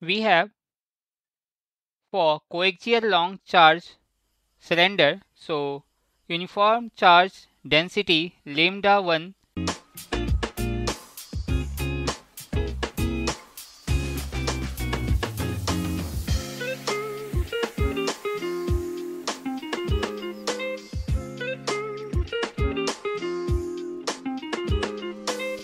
we have for coaxial long charge cylinder, so uniform charge density lambda 1